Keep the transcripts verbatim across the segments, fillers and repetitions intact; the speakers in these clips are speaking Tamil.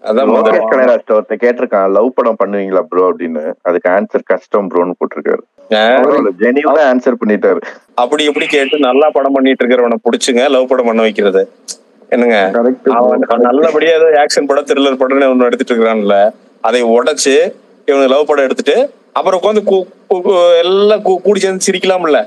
அதான் லோகேஷ் கனகராஜ் ஒருத்தர் கேட்டிருக்கான், லவ் படம் பண்ணுவீங்களா ப்ரோ அப்படின்னு. அதுக்கு ஆன்சர் கஷ்டம் ப்ரோன்னு போட்டிருக்காரு. ஜெனியூவா ஆன்சர் பண்ணிட்டாரு. அப்படி எப்படி கேட்டு நல்லா படம் பண்ணிட்டு இருக்கிறவனை புடிச்சுங்க லவ் படம் பண்ண வைக்கிறது என்னங்க? நல்லபடியா ஏதோ ஆக்ஷன் படம் த்ரில்லர் படம்னு ஒண்ணு எடுத்துட்டு இருக்கிறான்ல, அதை உடைச்சு இவனுக்கு லவ் படம் எடுத்துட்டு அப்புறம் உட்காந்து எல்லாம் கூடி சேர்ந்து சிரிக்கலாம்ல.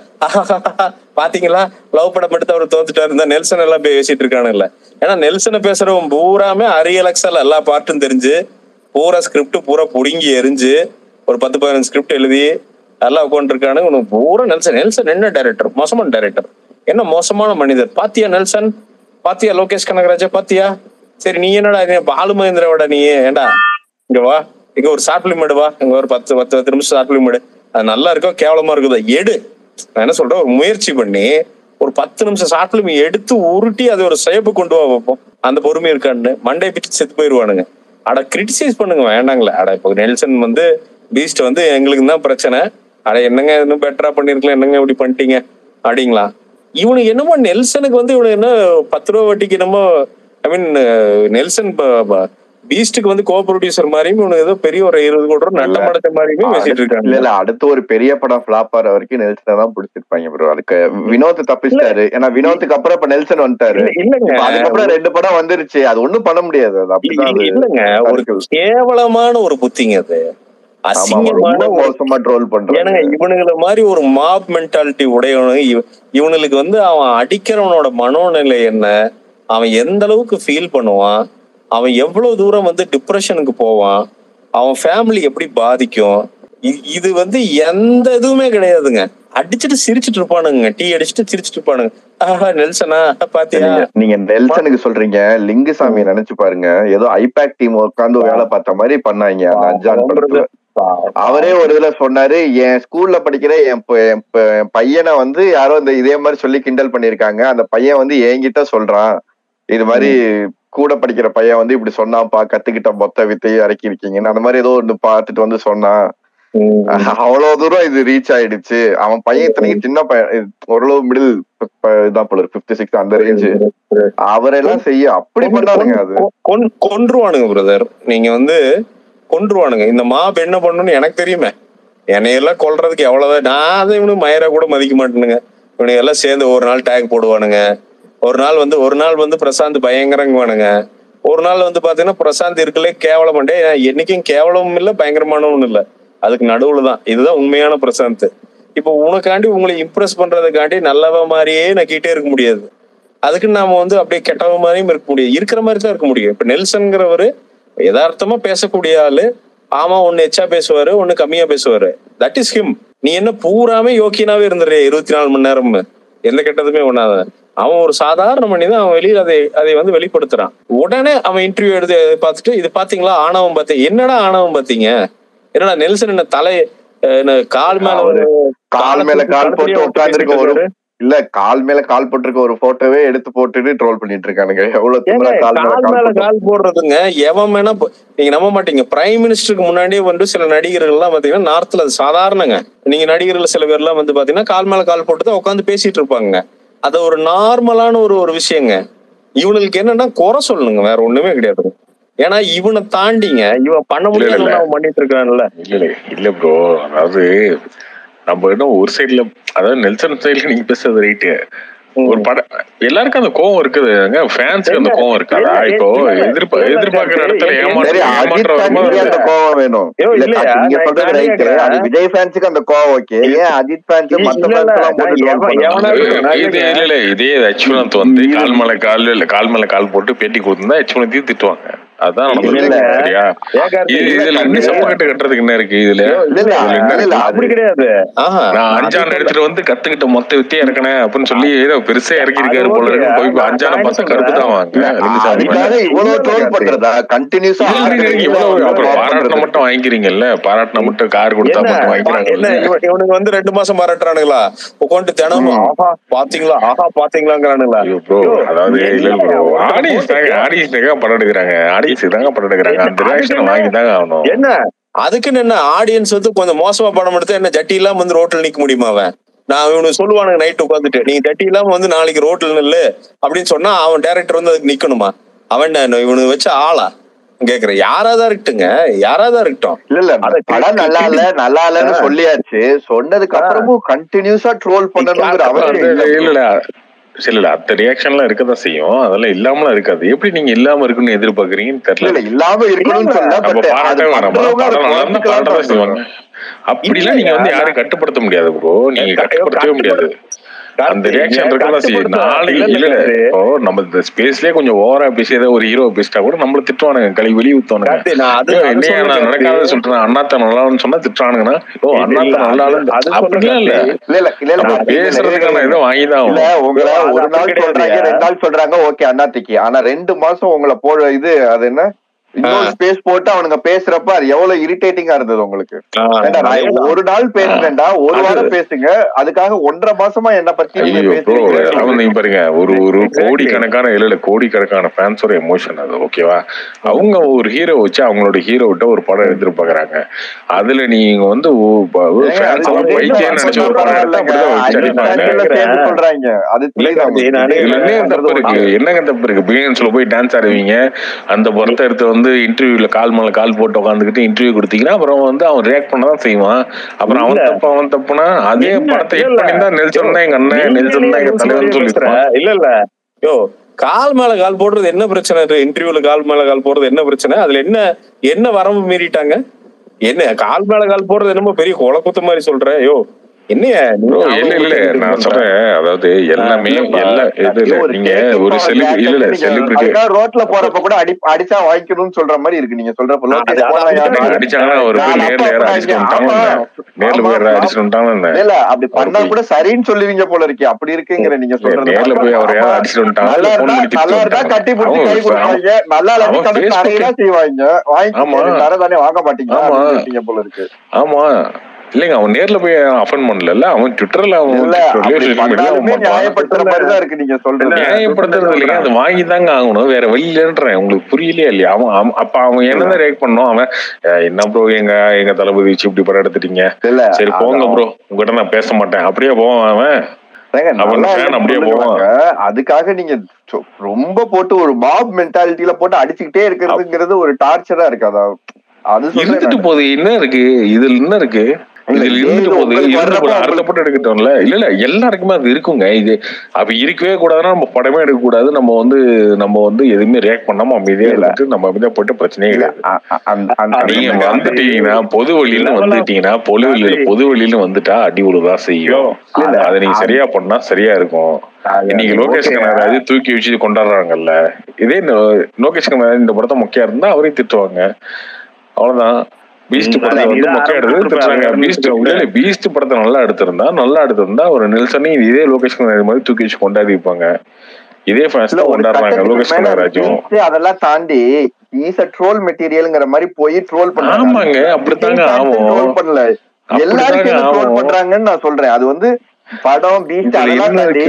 பாத்தீங்களா லவ் படம் எடுத்து அவர் தோத்துட்டாரு. இந்த நெல்சன் எல்லாம் பேசிட்டு இருக்கானுல்ல. ஏன்னா நெல்சனை பேசுறவன் பூராமே அரியலக்ஸால எல்லா பாட்டும் தெரிஞ்சு பூரா ஸ்கிரிப்ட் பூரா புடுங்கி எரிஞ்சு ஒரு பத்து பதினஞ்சு ஸ்கிரிப்ட் எழுதி எல்லாம் உட்காந்துருக்கானு. உனக்கு பூரா நெல்சன் நெல்சன் என்ன டைரக்டர், மோசமான டைரக்டர், என்ன மோசமான மனிதர். பாத்தியா நெல்சன், பாத்தியா லோகேஷ் கனகராஜா, பாத்தியா? சரி நீ என்னடா பாலு மகேந்திராவோட நீ ஏண்டா இங்க வா, இங்க ஒரு ஷார்ட் பிலிம் எடுவா, இங்க ஒரு பத்து பத்து பத்து நிமிஷம் ஷார்ட் பிலிம் எடு. அது நல்லா இருக்கோ கேவலமா இருக்குதோ எடு. நான் என்ன சொல்றேன், ஒரு முயற்சி பண்ணி ஒரு பத்து நிமிஷம் ஷார்ட் பிலிம் எடுத்து உருட்டி அதை ஒரு சேப்பு கொண்டு வா வைப்போம். அந்த பொறுமை இருக்கான்னு மண்டே பிச்சு செத்து போயிருவானுங்க. அட கிரிட்டிசைஸ் பண்ணுங்க வேண்டாங்களே. அட இப்போ நெல்சன் வந்து பீஸ்ட் வந்து எங்களுக்கு தான் பிரச்சனை, அட என்னங்க இன்னும் பெட்டரா பண்ணிருக்கலாம், என்னங்க இப்படி பண்ணிட்டீங்க அப்படிங்களா? இவனுக்கு என்னமோ நெல்சனுக்கு வந்து இவனு என்ன பத்து ரூபா வட்டிக்கு என்னமோ, ஐ மீன் நெல்சன் பீஸ்டுக்கு வந்து கோ ப்ரொடியூசர் மாதிரியும் இவனு ஏதோ பெரிய ஒரு இருபது கோடி ரூபா நட்டம் அடைச்ச மாதிரியுமே பேசிட்டு இருக்காங்க. இல்ல அடுத்து ஒரு பெரிய படம் ஃபிளாப் ஆற வரைக்கும் நெல்சனை தான் பிடிச்சிருப்பாங்க ப்ரோ. அதுக்கு வினோத் தப்பிச்சிட்டாரு. ஏன்னா வினோத்துக்கு அப்புறம் இப்ப நெல்சன் வந்துட்டாரு. இல்லங்க அதுக்கப்புறம் ரெண்டு படம் வந்துருச்சு, அது ஒண்ணும் பண்ண முடியாது. அது அப்படிதான் இல்லங்க, ஒரு கேவலமான ஒரு புத்திங்க அது. அசிங்கமான மோசமா ட்ரோல் பண்றாங்க. இவனுங்களை மாதிரி ஒரு மாப் மென்டாலிட்டி உடையவனு இவனுக்கு வந்து அவன் அடிக்கிறவனோட மனோநிலை என்ன, அவன் எந்த அளவுக்கு ஃபீல் பண்ணுவான், அவன் எவ்வளவு தூரம் வந்து டிப்ரெஷனுக்கு போவான், அவன் ஃபேமிலி எப்படி பாதிக்கும், இது வந்து எந்த இதுவுமே கிடையாதுங்க. அடிச்சுட்டு சிரிச்சுட்டு இருப்பானுங்க, டீ அடிச்சுட்டு சிரிச்சுட்டு இருப்பானுங்க. ஆஹா நெல்சனா பாத்தியா? நீங்க நெல்சனுக்கு சொல்றீங்க, லிங்குசாமி நினைச்சு பாருங்க, ஏதோ ஐபேக் டீம் உட்காந்து வேலை பார்த்த மாதிரி பண்ணாங்க அந்த அஞ்சான் படத்துல. அவரே ஒரு இதுல சொன்னாரு, என் ஸ்கூல்ல படிக்கிற என் பையனை வந்து யாரோ இந்த இதே மாதிரி சொல்லி கிண்டல் பண்ணிருக்காங்க, அந்த பையன் வந்து என்கிட்ட சொல்றான், இது மாதிரி கூட படிக்கிற பையன் வந்து இப்படி சொன்னாப்பா, கத்துக்கிட்ட மொத்த வித்தையும் இறக்கி இருக்கீங்கன்னு அந்த மாதிரி ஏதோ ஒண்ணு பார்த்துட்டு வந்து சொன்னான். அவ்வளவு தூரம் இது ரீச் ஆயிடுச்சு. அவன் பையன் இத்தனைக்கு சின்ன பையன், ஓரளவு மிடில் இதான் போல பிப்டி சிக்ஸ் அந்த ரேஞ்சு, அவரெல்லாம் செய்ய அப்படி பண்ணானுங்க. அது கொன்றுவானுங்க பிரதர், நீங்க வந்து கொன்றுவானுங்க. இந்த மாப் என்ன பண்ணணும்னு எனக்கு தெரியுமே. என்னையெல்லாம் கொல்றதுக்கு எவ்வளவுதான், நான் அதை இவனு மயிரா கூட மதிக்க மாட்டேனுங்க. இவனுங்க எல்லாம் சேர்ந்து ஒரு நாள் டேக் போடுவானுங்க, ஒரு நாள் வந்து ஒரு நாள் வந்து பிரசாந்த் பயங்கரங்குவானுங்க, ஒரு நாள் வந்து பாத்தீங்கன்னா பிரசாந்த் இருக்கலே கேவலம் பண்ணே. என்னைக்கும் கேவலமும் இல்லை பயங்கரமானவும் இல்லை, அதுக்கு நடுவுல தான். இதுதான் உண்மையான பிரசாந்த். இப்போ உனக்காண்டி உங்களை இம்ப்ரெஸ் பண்றதுக்காண்டி நல்லவ மாதிரியே நக்கிட்டே இருக்க முடியாது, அதுக்கு நாம வந்து அப்படியே கெட்டவ மாதிரியும் இருக்க முடியாது, இருக்கிற மாதிரி தான் இருக்க முடியும். இப்ப நெல்சன்ங்கிறவரு யதார்த்தமா பேசக்கூடிய ஆளு, ஆமா ஒண்ணு எச்சா பேசுவாரு ஒண்ணு கம்மியா பேசுவாரு, தட் இஸ் ஹிம். நீ என்ன பூராமே யோக்கியனாவே இருந்துரு இருபத்தி நாலு மணி நேரம் எந்த கெட்டதுமே ஒண்ணாத. அவன் ஒரு சாதாரண மனிதன், அவன் வெளியில அதை அதை வந்து வெளிப்படுத்துறான். உடனே அவன் இன்டர்வியூ எடுத்து பார்த்துட்டு இது பாத்தீங்களா ஆணவம் பார்த்தேன், என்னடா ஆணவம் பாத்தீங்க, என்னடா நெல்சன் என்ன தலை கால் மேல ஒரு கால் மேல கால் போட்டு உட்கார்ந்துருக்க ஒரு இல்ல கால் மேல கால் போட்டிருக்க ஒரு போட்டோவே எடுத்து போட்டுட்டு ட்ரோல் பண்ணிட்டு இருக்கானுங்க. எவ்வளவு கால் மேல கால் போடுறதுங்க எவன் வேணா. நீங்க நம்ப மாட்டீங்க, பிரைம் மினிஸ்டருக்கு முன்னாடியே வந்து சில நடிகர்கள் எல்லாம் பாத்தீங்கன்னா நார்த்ல அது சாதாரணங்க. நீங்க நடிகர்கள் சில பேர் எல்லாம் வந்து பாத்தீங்கன்னா கால் மேல கால் போட்டு தான் உட்காந்து பேசிட்டு இருப்பாங்க. அது ஒரு நார்மலான ஒரு ஒரு விஷயங்க. இவனுக்கு என்னன்னா குறை சொல்லணுங்க, வேற ஒண்ணுமே கிடையாது. ஏன்னா இவனை தாண்டிங்க இவன் பண்ண முடியாது அவன் பண்ணிட்டு இருக்கான்ல. இல்ல இல்ல ப்ரோ, அதாவது நம்ம இன்னும் ஒரு சைட்ல, அதாவது நெல்சன் சைட்ல நீங்க பேசுறது ரைட்டு. ஒரு படம் எல்லாருக்கும் அந்த கோவம் இருக்குதுங்க, ஃபேன்ஸ்க்கு அந்த கோவம் இருக்காதா? இப்போ எதிர்ப்பா எதிர்பார்க்கிற இடத்துல ஏமாற்றம் கோவம் வேணும். நீங்க சொல்றது ரைட்டு, அது விஜய் ஃபேன்ஸுக்கு அந்த கோவம் ஓகே, ஏன் அஜித் ஃபேன்ஸ் மத்த இது இல்ல இல்ல இதே யஷ்வந்த் வந்து கால் மேல கால் இல்ல கால் மேல கால் போட்டு பேட்டி கொடுத்துருந்தா யஷ்வந்தையும் திட்டுவாங்க. அதான் சரியா? இதுல இன்னும் சப்பக்கட்டு கட்டுறதுக்கு என்ன இருக்கு இதுல? அப்படி கிடையாது. நான் அஞ்சான் எடுத்துட்டு வந்து கத்துக்கிட்ட மொத்த வித்தியா இருக்கணும் அப்படின்னு சொல்லி ஏதோ பெருசா இறக்கி இருக்காரு போல இருக்கு. போய் அஞ்சான பார்த்தா கருப்பு தான் வாங்க. அப்புறம் பாராட்டின மட்டும் வாங்கிக்கிறீங்கல்ல, பாராட்டின மட்டும் கார் கொடுத்தா மட்டும் வாங்கிக்கிறாங்க. இவனுக்கு வந்து ரெண்டு மாசம் பாராட்டுறானுங்களா உட்காந்து தினமும் ஆஹா பாத்தீங்களா ஆஹா பாத்தீங்களாங்கிறானுங்களா? அதாவது இல்ல ப்ரோ, ஆடியன்ஸ் ஆடியன்ஸ் படம் எடுக்கிறாங்க, என்ன அதுக்குன்னு என்ன ஆடியன்ஸ் வந்து கொஞ்சம் மோசமா படம் எடுத்து என்ன ஜட்டி இல்லாம வந்து ரோட்ல நிக்க முடியுமா? அவன் நான் இவனுக்கு சொல்லுவானுங்க நைட் உட்காந்துட்டு, நீங்க ஜட்டி இல்லாம வந்து நாளைக்கு ரோட்ல நில்லு அப்படின்னு சொன்னா அவன் டைரக்டர் வந்து அதுக்கு நிக்கணுமா? அவன் இவனுக்கு வச்ச ஆளா? கேக்குறேன். யாராதான் இருக்கட்டுங்க, யாராதான் இருக்கட்டும். இல்ல இல்ல படம் நல்லா இல்ல நல்லா இல்லன்னு சொல்லியாச்சு. சொன்னதுக்கு அப்புறமும் கண்டினியூஸா ட்ரோல் பண்ணணுங்கிற அவசியம் இல்ல. இல்ல இல்ல அந்த ரியாக்ஷன்லாம் இருக்கதான் செய்யும். அதெல்லாம் இல்லாமலாம் இருக்காது. எப்படி நீங்க இல்லாம இருக்குன்னு எதிர்பார்க்கறீங்கன்னு தெரியல. இல்லாம இருக்கணும்னு சொல்ல செய்வாங்க. அப்படிலாம் நீங்க வந்து யாரும் கட்டுப்படுத்த முடியாது ப்ரோ. நீங்க கட்டுப்படுத்தவே முடியாது. அந்த ரியாக்ஷன் இருக்கதான் செய்யும். நாளைக்கு இல்ல இப்போ நம்ம இந்த ஸ்பேஸ்லயே கொஞ்சம் ஓவரா பேசி ஏதோ ஒரு ஹீரோ பேசிட்டா கூட நம்மள திட்டுவானுங்க, கழி வெளியே ஊத்துவானுங்க. என்ன நான் நடக்காத சொல்றேன், அண்ணாத்த நல்லான்னு சொன்னா திட்டுறானுங்கன்னா, ஓ அண்ணாத்த நல்லாலும் அப்படிலாம் இல்ல. நம்ம பேசுறதுக்கான இதை வாங்கிதான் இல்ல. உங்களை ஒரு நாள் சொல்றாங்க, ரெண்டு நாள் சொல்றாங்க, ஓகே அண்ணாத்திக்கு. ஆனா ரெண்டு மாசம் உங்களை போட இது அது என்ன இன்னொரு ஸ்பேஸ் போட்டு அவனுங்க பேசுறப்ப அது எவ்வளவு இரிட்டேட்டிங்கா இருந்தது உங்களுக்கு. ஒரு நாள் பேசுறேன்டா, ஒரு வாரம் பேசுங்க, அதுக்காக ஒன்றரை மாசமா என்ன பத்தி பாருங்க. ஒரு ஒரு கோடிக்கணக்கான இல்ல கோடிக்கணக்கான ஃபேன்ஸோட எமோஷன் அது, ஓகேவா? அவங்க ஒரு ஹீரோ வச்சு அவங்களோட ஹீரோ விட்ட ஒரு படம் எதிர்பார்க்கறாங்க. அதுல நீங்க வந்து சொல்றாங்க தப்பு இருக்கு. என்னங்க தப்பு இருக்கு? பிகினர்ஸ்ல போய் டான்ஸ் ஆடுவீங்க, அந்த படத்தை எடுத்து வந்து இன்டர்வியூல கால் மேல கால் போட்டு உட்காந்துக்கிட்டு இன்டர்வியூ கொடுத்தீங்கன்னா அப்புறம் வந்து அவன் ரியாக்ட் பண்ணதான் செய்வான். அப்புறம் அவன் தப்பு அவன் தப்புனா அதே படத்தை ஹிட் பண்ணிருந்தா நெல்சன் தான் எங்க அண்ணன், நெல்சன் தான் எங்க தலைவர்னு சொல்லிருப்பான். இல்ல இல்ல யோ கால் மேல கால் போடுறது என்ன பிரச்சனை? இன்டர்வியூல கால் மேல கால் போடுறது என்ன பிரச்சனை? அதுல என்ன என்ன வரம்பு மீறிட்டாங்க? என்ன கால் மேல கால் போடுறது என்னமோ பெரிய கொலை குத்த மாதிரி சொல்ற? யோ என்னையா இல்ல இல்ல நான் சொல்றேன், அதாவது எல்லாமே எல்லா இது நீங்க ஒரு செலிபிரிட்டி இல்ல இல்ல செலிபிரிட்டி ரோட்ல போறப்ப கூட அடி அடிச்சா வாங்கிக்கணும்னு சொல்ற மாதிரி இருக்கு. நீங்க சொல்றப்ப அடிச்சாங்கன்னா ஒரு பேர் நேர்ல யாரும் அடிச்சுட்டு வந்துட்டாங்க, நேர்ல போய் யாரும் அடிச்சுட்டு வந்துட்டாங்க. இல்ல அப்படி பண்ணா கூட சரின்னு சொல்லுவீங்க போல இருக்கே, அப்படி இருக்குங்கிற நீங்க சொல்றது. நேர்ல போய் அவர் யாரும் அடிச்சுட்டு வந்துட்டாங்க, நல்லா இருந்தா கட்டி போட்டு கை கொடுப்பாங்க, நல்லா இல்ல செய்வாங்க, வாங்கி தரதானே வாங்க மாட்டீங்க போல இருக்கு. ஆமா இல்லைங்க, அவன் நேர்ல போய் அஃபெண்ட் பண்ணல, அவன் ட்விட்டர்ல நியாயப்படுத்துறது இல்லைங்க, அது வாங்கி தாங்க ஆகணும், வேற வழியிலன்றேன். உங்களுக்கு புரியலையா இல்லையா? அவன் அப்ப அவன் என்னதான் ரியாக்ட் பண்ணோம், அவன் என்ன ப்ரோ எங்க எங்க தளபதி வச்சு இப்படி படம் எடுத்துட்டீங்க, சரி போங்க ப்ரோ உங்ககிட்ட நான் பேச மாட்டேன், அப்படியே போவான் அவன். அப்படியே போவான். அதுக்காக நீங்க ரொம்ப போட்டு ஒரு மாப் மென்டாலிட்டியில போட்டு அடிச்சுக்கிட்டே இருக்கிறதுங்கிறது ஒரு டார்ச்சரா இருக்கு. அதான் அது இருந்துட்டு போகுது. என்ன இருக்கு இதுல? என்ன இருக்கு இதுல இருந்துட்டு போகுது? அர்த்தப்பட்டு எடுக்கட்டோம்ல. இல்ல இல்ல எல்லாருக்குமே அது இருக்குங்க. இது அப்ப இருக்கவே கூடாதுன்னா நம்ம படமே எடுக்க கூடாது. நம்ம வந்து நம்ம வந்து எதுவுமே ரியாக்ட் பண்ணாம அமைதியா இருந்துட்டு நம்ம அமைதியா போயிட்டு பிரச்சனையே கிடையாது. நீங்க வந்துட்டீங்கன்னா பொது வழியில வந்துட்டீங்கன்னா பொது வழியில பொது வழியில வந்துட்டா அடி உழுதான் செய்யும். அதை நீங்க சரியா பண்ணா சரியா இருக்கும். இன்னைக்கு லோகேஷ் கனகராஜ் தூக்கி வச்சு கொண்டாடுறாங்கல்ல, இதே லோகேஷ் கனகராஜ் இந்த படத்தை மொக்கையா இருந்தா அவரையும் திட்டுவாங்க, அவ்வளவுதான். பீஸ்ட் படத்தை வந்து மொக்கையா எடுத்து திட்டுறாங்க. பீஸ்ட் பீஸ்ட் படத்தை நல்லா எடுத்திருந்தா நல்லா எடுத்திருந்தா ஒரு நெல்சனையும் இதே லோகேஷ் கனகராஜ் மாதிரி தூக்கி வச்சு கொண்டாடி வைப்பாங்க. இதே ஃபேன்ஸ் தான் கொண்டாடுறாங்க லோகேஷ் கனகராஜும். அதெல்லாம் தாண்டி ஈஸ் அ ட்ரோல் மெட்டீரியல்ங்கிற மாதிரி போய் ட்ரோல் பண்ணாங்க. ஆமாங்க, அப்படித்தாங்க ஆகும். பண்ணல எல்லாருக்கும் ட்ரோல் பண்றாங்கன்னு நான் சொல்றேன். அது வந்து படம் பீஸ்ட் அதெல்லாம் தாண்டி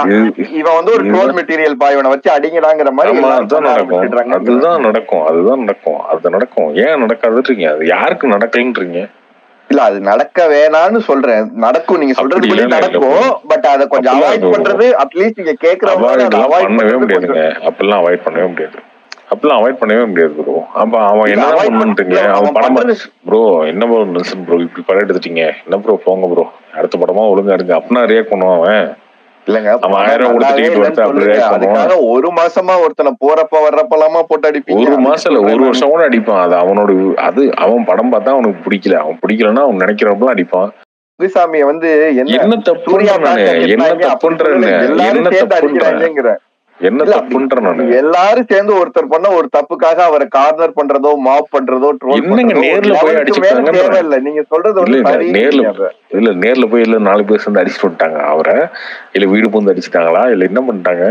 இவன் வந்து ஒரு ட்ரோல் மெட்டீரியல் பா, இவனை வச்சு அடிங்கடாங்கிற மாதிரி அதுதான் நடக்கும். அதுதான் நடக்கும் அதுதான் நடக்கும் அது நடக்கும். ஏன் நடக்காதுன்றீங்க? அது யாருக்கு நடக்கலன்றீங்க? இல்ல அது நடக்க வேணாம்னு சொல்றேன். நடக்கும், நீங்க சொல்றது நடக்கும். பட் அத கொஞ்சம் அவாய்ட் பண்றது அட்லீஸ்ட் நீங்க கேக்குறவங்க பண்ணவே முடியாதுங்க. அப்பெல்லாம் அவாய்ட் பண்ணவே முடியாது. அப்பெல்லாம் அவாய்ட் பண்ணவே முடியாது ப்ரோ. அப்ப அவன் என்ன பண்ணுன்றீங்க? அவன் படம் ப்ரோ என்ன ப்ரோ நெல்சன் ப்ரோ இப்படி படம் எடுத்துட்டீங்க, என்ன ப்ரோ போங்க ப்ரோ அடுத்த படமா ஒழுங்கா எடுங்க அப்படின்னா ரியாக்ட் பண்ணுவான் அவன். இல்லங்க அவன் ஆயிரம் ரூபாய் கொடுத்து டிக்கெட் வந்து அப்படி ரியாக்ட் பண்ணுவான். ஒரு மாசமா ஒருத்தனை போறப்ப வர்றப்பலாமா போட்டு அடிப்பீங்க. ஒரு மாசம் இல்ல ஒரு வருஷம் கூட அடிப்பான். அது அவனோட அது அவன் படம் பார்த்தா அவனுக்கு பிடிக்கல, அவன் பிடிக்கலன்னா அவன் நினைக்கிறப்பெல்லாம் அடிப்பான். குருசாமியை வந்து என்ன தப்புன்றானே என்ன தப்புன்றானே என்ன தப்புன்றாங்க என்ன தப்புன்ற நானு எல்லாரும் சேர்ந்து ஒருத்தர் பண்ண ஒரு தப்புக்காக அவரை கார்னர் பண்றதோ மாப் பண்றதோ என்னங்க நேர்ல போய் அடிச்சுட்டாங்க. இல்ல நீங்க சொல்றது நேர்ல இல்ல நேர்ல போய் இல்ல நாலு பேர் சேர்ந்து அடிச்சுட்டு வந்துட்டாங்க அவரை, இல்ல வீடு பூந்து அடிச்சுட்டாங்களா, இல்ல என்ன பண்ணிட்டாங்க?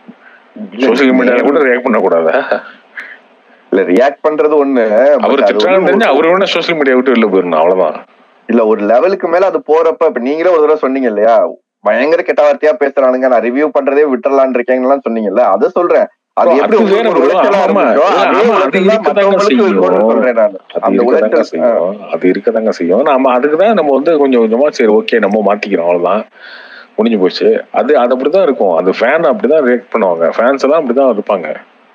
சோசியல் மீடியால கூட ரியாக்ட் பண்ண கூடாதா? இல்ல ரியாக்ட் பண்றது ஒண்ணு, அவர் திட்டுறாங்கன்னு தெரிஞ்சு அவரு வேணா சோசியல் மீடியா விட்டு வெளில போயிடணும், அவ்வளவுதான். இல்ல ஒரு லெவலுக்கு மேல அது போறப்ப இப்ப நீங்களே ஒரு தடவை சொன்னீங்க இல்லையா, பயங்கர கெட்ட வார்த்தையா பேசுறானுங்க, நான் ரிவ்யூ பண்றதே விட்டுறலான்னு இருக்கீங்கன்னு சொன்னீங்கல்ல, அதை சொல்றேன். அது எப்படி அது இருக்கதாங்க செய்யும். நம்ம அதுக்குதான் நம்ம வந்து கொஞ்சம் கொஞ்சமா சரி ஓகே நம்ம மாத்திக்கிறோம், அவ்வளவுதான், முடிஞ்சு போச்சு. அது அது அப்படிதான் இருக்கும். அது ஃபேன் அப்படிதான் ரியாக்ட் பண்ணுவாங்க, ஃபேன்ஸ் எல்லாம் அப்படிதான் இருப்பாங்க.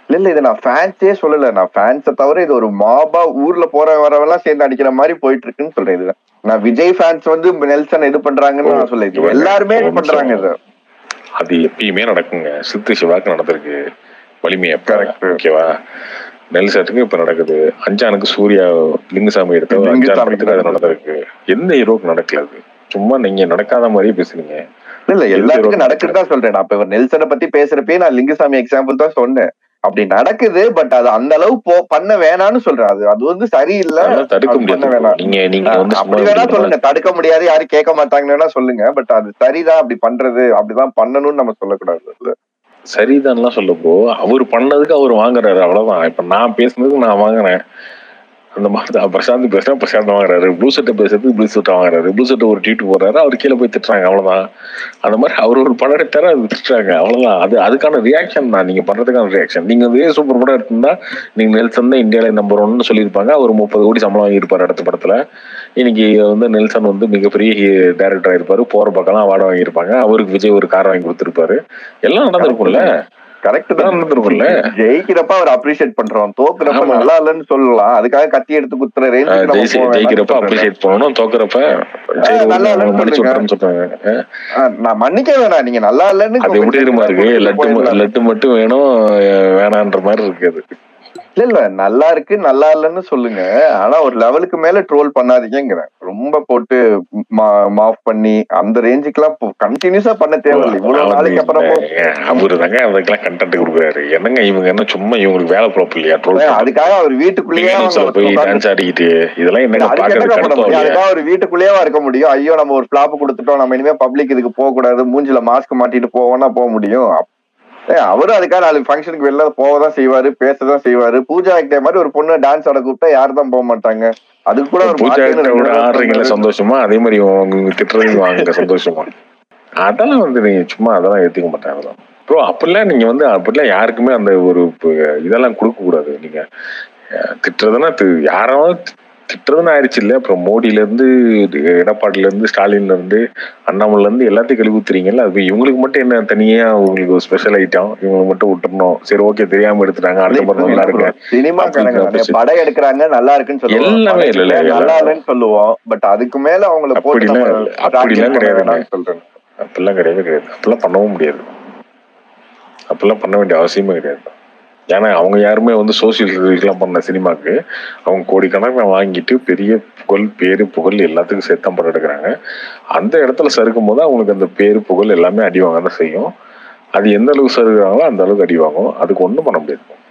இல்ல இல்ல இதை நான் ஃபேன்ஸே சொல்லல, நான் ஃபேன்ஸை தவிர இது ஒரு மாபா ஊர்ல போற வரவெல்லாம் சேர்ந்து அடிக்கிற மாதிரி போயிட்டு இருக்குன்னு சொல்றேன். இதுல நான் விஜய் ஃபேன்ஸ் வந்து நெல்சன் இது பண்றாங்கன்னு நான் சொல்ல, இது எல்லாருமே பண்றாங்க. இது அது எப்பயுமே நடக்குங்க. சித்து சிவாக்கு நடந்திருக்கு, வலிமை அப்ப ஓகேவா, நெல்சனுக்கு இப்ப நடக்குது, அஞ்சானுக்கு சூர்யா லிங்குசாமி எடுத்த அஞ்சான் படத்துக்கு அது நடந்திருக்கு. எந்த ஹீரோக்கு நடக்கல? அது சும்மா நீங்க நடக்காத மாதிரியே பேசுறீங்க. இல்ல எல்லாத்துக்கும் நடக்குன்னு தான் சொல்றேன். நான் இப்ப இவர் நெல்சனை பத்தி பேசுறப்பே நான் லிங்குசாமி எக்ஸாம்பிள் தான் சொன்னேன். அப்படி நடக்குது, பட் அது அந்த அளவு போ பண்ண வேணாம்னு சொல்றேன். அது அது வந்து சரியில்லை, தடுக்க முடியாது. நீங்க நீங்க அப்படி வேணா சொல்லுங்க, தடுக்க முடியாது, யாரும் கேட்க மாட்டாங்கன்னா சொல்லுங்க. பட் அது சரிதான், அப்படி பண்றது அப்படிதான் பண்ணணும்னு நம்ம சொல்லக்கூடாது. சரிதான் சொல்லப்போ அவர் பண்ணதுக்கு அவர் வாங்குறாரு, அவ்வளவுதான். இப்ப நான் பேசுனதுக்கு நான் வாங்குறேன், அந்த மாதிரி பிரசாந்த் பேசுறா பிரசாந்த் வாங்குறாரு, ப்ளூ செட்டை பேசுறதுக்கு ப்ளூ செட்டை வாங்குறாரு, ப்ளூ செட்டை ஒரு ட்வீட் போடுறாரு, அவர் கீழே போய் திட்டுறாங்க, அவ்வளவுதான். அந்த மாதிரி அவர் ஒரு படம் எடுத்தாரு, அது திட்டுறாங்க, அவ்வளவுதான். அது அதுக்கான ரியாக்ஷன் தான், நீங்க பண்றதுக்கான ரியாக்ஷன். நீங்க அதே சூப்பர் படம் எடுத்திருந்தா நீங்க நெல்சன் தான் இந்தியாவில நம்பர் ஒன்னு சொல்லியிருப்பாங்க, அவர் முப்பது கோடி சம்பளம் வாங்கியிருப்பாரு அடுத்த படத்துல. இன்னைக்கு வந்து நெல்சன் வந்து மிகப்பெரிய டைரக்டர் ஆயிருப்பாரு, போற பக்கம் அவார்டு வாங்கியிருப்பாங்க, அவருக்கு விஜய் ஒரு கார் வாங்கி கொடுத்திருப்பாரு, எல்லாம் நடந்திருக்கும்ல. கரெக்ட் தான் நடந்திருக்கும்ல. ஜெயிக்கிறப்ப அவர் அப்ரிஷியேட் பண்றோம், தோக்குறப்ப நல்லா இல்லன்னு சொல்லலாம், அதுக்காக கத்தி எடுத்து குத்துற ரேஞ்சுக்கு. ஜெயிக்கிறப்ப அப்ரிஷியேட் பண்ணணும், தோக்குறப்ப நல்லா இல்லன்னு சொல்றாங்க. நான் மன்னிக்க வேணாம், நீங்க நல்லா இல்லன்னு. அது எப்படி தெரியுமா இருக்கு, லட்டு லட்டு மட்டும் வேணும் வேணான்ற மாதிரி இருக்கு. அது இல்ல இல்ல நல்லா இருக்கு நல்லா இல்லன்னு சொல்லுங்க, ஆனா ஒரு லெவலுக்கு மேல ட்ரோல் பண்ணாதீங்கிறேன். ரொம்ப போட்டு மாஃப் பண்ணி அந்த ரேஞ்சுக்கு எல்லாம் கண்டினியூஸா பண்ண தேவையில்லை. இவ்வளவு நாளைக்கு அப்புறமும் அவரு தாங்க அதுக்கெல்லாம் கண்டென்ட் கொடுக்குறாரு. என்னங்க இவங்க என்ன சும்மா இவங்களுக்கு வேலை ப்ராப்பர் இல்லையா ட்ரோல்? அதுக்காக அவர் வீட்டுக்குள்ளேயே போய் டான்ஸ் ஆடிக்கிட்டு இதெல்லாம் என்ன அதுக்காக அவர் வீட்டுக்குள்ளேயே இருக்க முடியும்? ஐயோ நம்ம ஒரு ஃபிளாப் கொடுத்துட்டோம், நம்ம இனிமே பப்ளிக் இதுக்கு போக கூடாது, மூஞ்சில மாஸ்க் மாட்டிட்டு போவோம்னா போக முடியும்? அவரும் அதுக்காக நாலு ஃபங்க்ஷனுக்கு வெளில போவதான் செய்வாரு, பேசதான் செய்வாரு. பூஜா ஆக்டே மாதிரி ஒரு பொண்ணு டான்ஸ் ஆட கூப்பிட்டா யாரும் போக மாட்டாங்க. அதுக்கு கூட பூஜா ஆடுறீங்களா சந்தோஷமா, அதே மாதிரி திட்டுறதையும் வாங்க சந்தோஷமா. அதெல்லாம் வந்து நீங்க சும்மா அதெல்லாம் ஏத்துக்க மாட்டாங்க ப்ரோ. அப்படிலாம் நீங்க வந்து அப்படிலாம் யாருக்குமே அந்த ஒரு இதெல்லாம் கொடுக்க கூடாது. நீங்க திட்டுறதுன்னா யாராவது திட்டுறதுன்னு ஆயிடுச்சு இல்ல. அப்புறம் மோடியில இருந்து எடப்பாடியில இருந்து ஸ்டாலின்ல இருந்து அண்ணாமலைல இருந்து எல்லாத்தையும் கழுவி ஊத்துறீங்கல்ல. அது இவங்களுக்கு மட்டும் என்ன தனியா உங்களுக்கு ஒரு ஸ்பெஷல் ஐட்டம், இவங்களுக்கு மட்டும் விட்டுறணும், சரி ஓகே தெரியாம எடுத்துட்டாங்க, அடுத்த படம் நல்லா இருக்கு, சினிமாக்காரங்க படம் எடுக்கிறாங்க நல்லா இருக்குன்னு சொல்லுவோம், எல்லாமே இல்ல நல்லா இல்லைன்னு சொல்லுவோம். பட் அதுக்கு மேல அவங்களை அப்படிலாம் அப்படிலாம் கிடையாது சொல்றேன். அப்படிலாம் கிடையவே கிடையாது, அப்படிலாம் பண்ணவும் முடியாது, அப்படிலாம் பண்ண வேண்டிய அவசியமே கிடையாது. ஏன்னா அவங்க யாருமே வந்து சோசியல் சர்வீஸ்லாம் பண்ண சினிமாக்கு அவங்க கோடிக்கணக்கில் வாங்கிட்டு பெரிய புகழ் பேரு புகழ் எல்லாத்துக்கும் சேர்த்து படம் எடுக்கிறாங்க. அந்த இடத்துல சறுக்கும் போது அவங்களுக்கு அந்த பேரு புகழ் எல்லாமே அடி வாங்க தான் செய்யும். அது எந்த அளவுக்கு சறுக்குறாங்களோ அந்த அளவுக்கு அடி வாங்கும், அதுக்கு ஒன்றும் பண்ண முடியாது.